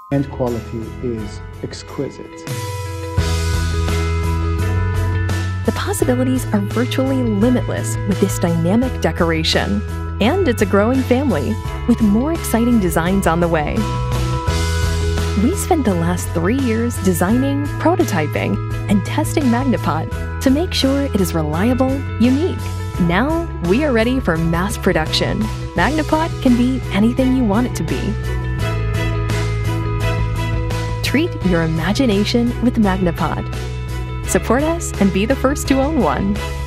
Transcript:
and quality is exquisite. The possibilities are virtually limitless with this dynamic decoration. And it's a growing family, with more exciting designs on the way. We spent the last 3 years designing, prototyping, and testing MagnaPot to make sure it is reliable, unique. Now, we are ready for mass production. MagnaPot can be anything you want it to be. Treat your imagination with MagnaPot. Support us and be the first to own one.